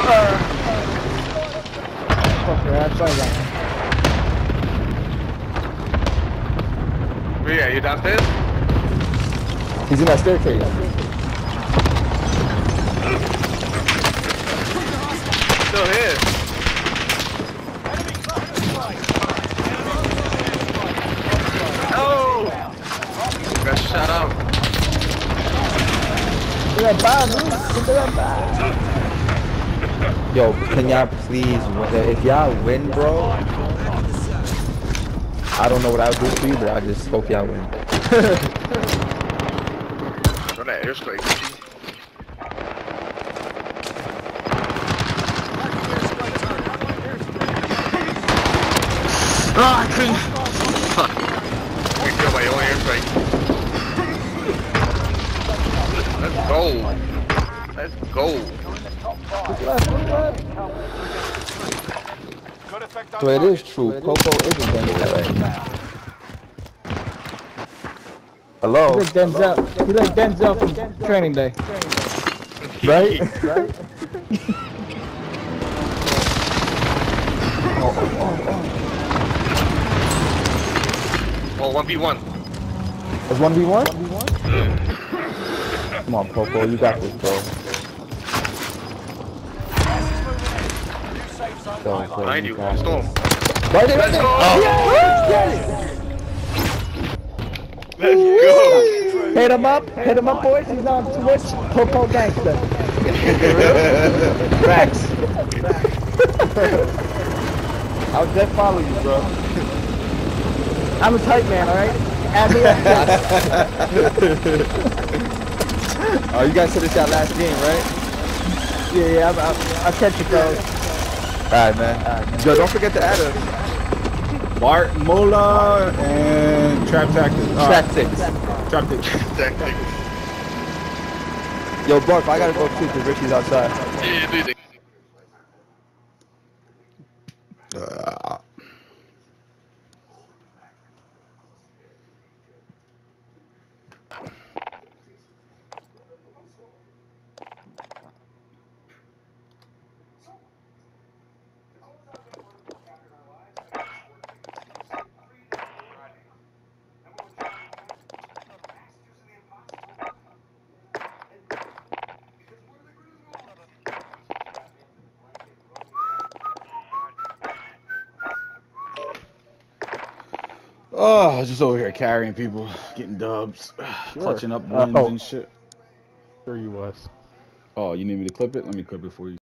Where you at? You downstairs? He's in that staircase. Still here. Oh! Got shot out. Yo, can y'all please, if y'all win, bro, I don't know what I'll do for you, but I just hope y'all win. Run that airstrike. Ah, I couldn't. Fuck. I can kill my own airstrike. Let's go. Let's go. So it is true. Popo is a gangster right now. Hello? He's like Denzel. He's like Denzel from Training Day. Right? Oh, 1v1. It's 1v1? Come on, Popo, you got this, bro. Behind you, storm. Right there, right there. Oh. Yes! Let's go. Hit him up, boys. He's on Twitch. Popo Gangster. Facts. I'll just follow you, bro. I'm a tight man, alright? Add me up. Oh, you guys said it's your last game, right? Yeah, I'll catch you, bro. Alright, man. Yo, don't forget to add us. Bart, Mola, and Trap Tactics. Tactics. Trap Tactics. Yo, Barf, I gotta go too, because Richie's outside. Yeah, dude. Oh, just over here carrying people, getting dubs, clutching up wins and shit. Sure you was. Oh, you need me to clip it? Let me clip it for you.